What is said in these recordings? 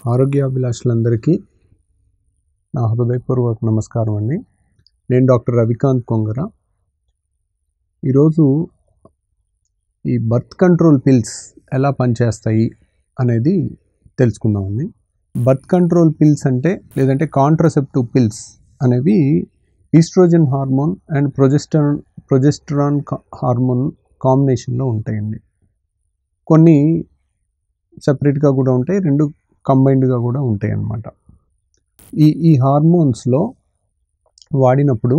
ఆరోగ్యాభిలాషులందరికీ నా హృదయపూర్వక నమస్కారం అండి. నేను డాక్టర్ రవికాంత్ కొంగరా. ఈరోజు ఈ బర్త్ కంట్రోల్ పిల్స్ ఎలా పనిచేస్తాయి అనేది తెలుసుకుందామండి. బర్త్ కంట్రోల్ పిల్స్ అంటే లేదంటే కాంట్రసెప్టివ్ పిల్స్ అనేవి oestrogen hormone and progesterone hormone కాంబినేషన్లో ఉంటాయండి. కొన్ని సెపరేట్గా కూడా ఉంటాయి, రెండు కంబైన్డ్గా కూడా ఉంటాయి అన్నమాట. ఈ హార్మోన్స్లో వాడినప్పుడు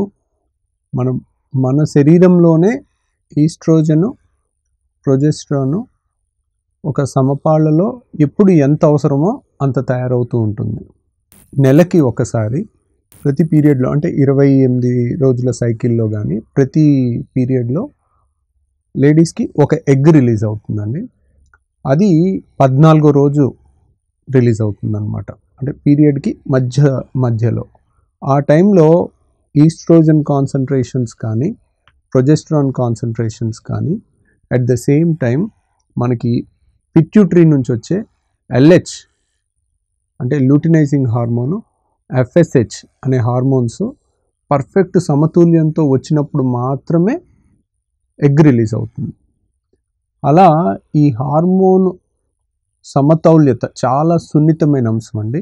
మన శరీరంలోనే ఈస్ట్రోజను ప్రొజెస్ట్రాను ఒక సమపాళ్లలో ఎప్పుడు ఎంత అవసరమో అంత తయారవుతూ ఉంటుంది. నెలకి ఒకసారి ప్రతి పీరియడ్లో అంటే 28 రోజుల సైకిల్లో కానీ ప్రతి పీరియడ్లో లేడీస్కి ఒక ఎగ్ రిలీజ్ అవుతుందండి. అది 14వ రోజు రిలీజ్ అవుతుందన్నమాట. అంటే పీరియడ్కి మధ్యలో ఆ టైంలో ఈస్ట్రోజన్ కాన్సన్ట్రేషన్స్ కానీ ప్రొజెస్ట్రాన్ కాన్సన్ట్రేషన్స్ కానీ అట్ ద సేమ్ టైం మనకి పిట్యూటరీ నుంచి వచ్చే LH అంటే లూటినైజింగ్ హార్మోను, FSH అనే హార్మోన్స్ పర్ఫెక్ట్ సమతుల్యంతో వచ్చినప్పుడు మాత్రమే ఎగ్ రిలీజ్ అవుతుంది. అలా ఈ హార్మోన్ సమతౌల్యత చాలా సున్నితమైన అంశం అండి.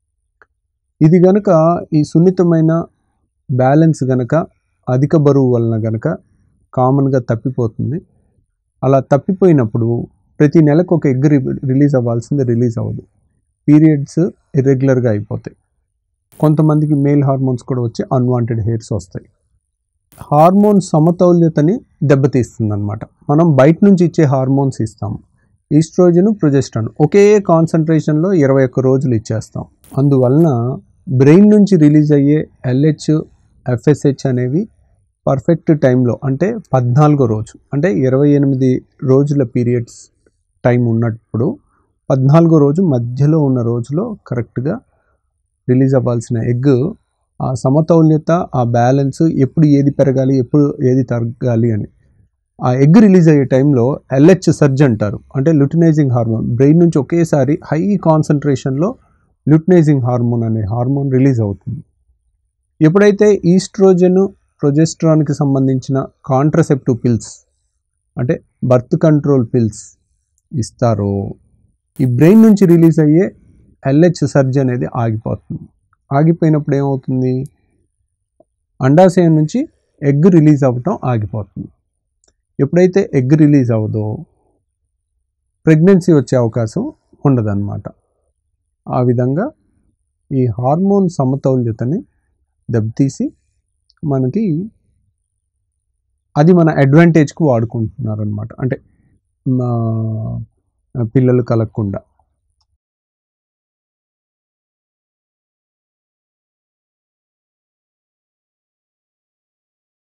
ఇది గనక ఈ సున్నితమైన బ్యాలెన్స్ గనక అధిక బరువు వలన గనక కామన్గా తప్పిపోతుంది. అలా తప్పిపోయినప్పుడు ప్రతి నెలకు ఒక ఎగ్ రిలీజ్ అవ్వాల్సింది రిలీజ్ అవ్వదు. పీరియడ్స్ ఇర్రెగ్యులర్గా అయిపోతాయి. కొంతమందికి మేల్ హార్మోన్స్ కూడా వచ్చి అన్వాంటెడ్ హెయిర్స్ వస్తాయి. హార్మోన్ సమతౌల్యతని దెబ్బతీస్తుంది అన్నమాట. మనం బయట నుంచి ఇచ్చే హార్మోన్స్ ఇస్తాము. ఈస్ట్రోజన్ ప్రొజెస్ట్రాన్ ఒకే కాన్సన్ట్రేషన్లో 21 రోజులు ఇచ్చేస్తాం. అందువలన బ్రెయిన్ నుంచి రిలీజ్ అయ్యే LH, FSH అనేవి పర్ఫెక్ట్ టైంలో అంటే 14వ రోజు అంటే 28 రోజుల పీరియడ్స్ టైం ఉన్నప్పుడు 14వ రోజు మధ్యలో ఉన్న రోజులో కరెక్ట్గా రిలీజ్ అవ్వాల్సిన ఎగ్ ఆ సమతౌల్యత, ఆ బ్యాలెన్స్ ఎప్పుడు ఏది పెరగాలి ఎప్పుడు ఏది తగ్గాలి అని ఆ ఎగ్ రిలీజ్ అయ్యే టైంలో LH సర్జ్ అంటారు. అంటే ల్యూటినైజింగ్ హార్మోన్ బ్రెయిన్ నుంచి ఒకేసారి హై కాన్సన్ట్రేషన్లో ల్యూటినైజింగ్ హార్మోన్ అనే హార్మోన్ రిలీజ్ అవుతుంది. ఎప్పుడైతే ఈస్ట్రోజన్ ప్రొజెస్ట్రాన్కి సంబంధించిన కాంట్రసెప్టివ్ పిల్స్ అంటే బర్త్ కంట్రోల్ పిల్స్ ఇస్తారో ఈ బ్రెయిన్ నుంచి రిలీజ్ అయ్యే LH సర్జ్ అనేది ఆగిపోతుంది. ఆగిపోయినప్పుడు ఏమవుతుంది, అండాశయం నుంచి ఎగ్ రిలీజ్ అవ్వటం ఆగిపోతుంది. ఎప్పుడైతే ఎగ్ రిలీజ్ అవ్వదో ప్రెగ్నెన్సీ వచ్చే అవకాశం ఉండదన్నమాట. ఆ విధంగా ఈ హార్మోన్ సమతౌల్యతని దెబ్బతీసి మనకి అది మన అడ్వాంటేజ్కి వాడుకుంటున్నారనమాట. అంటే పిల్లలు కలగకుండా